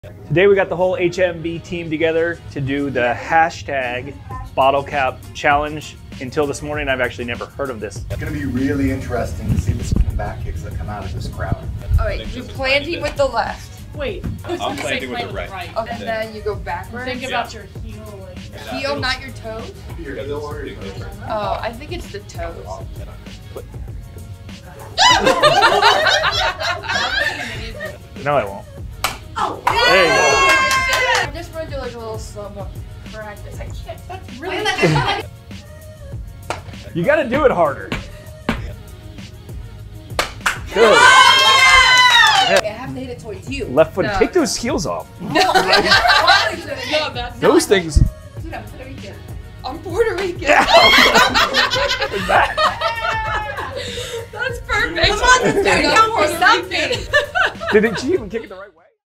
Today we got the whole HMB team together to do the hashtag bottle cap challenge. Until this morning, I've actually never heard of this. It's going to be really interesting to see the comeback kicks that come out of this crowd. All right, you're planting with the left. Wait, I'm planting with the right. Okay, and then you go backwards. Think about your heel. Heel, not your toes? Oh, I think it's the toes. No, I won't. Oh, there you go. I'm just going to do like a little slow-mo practice. I can't. That's really You got to do it harder. Good. I haven't hit a toy too. Left foot. No, Take those heels off. No, that's Those things. Dude, I'm Puerto Rican. I'm Puerto Rican. Yeah. That's perfect. Come on, this dude, count for something. Did she even kick it the right way?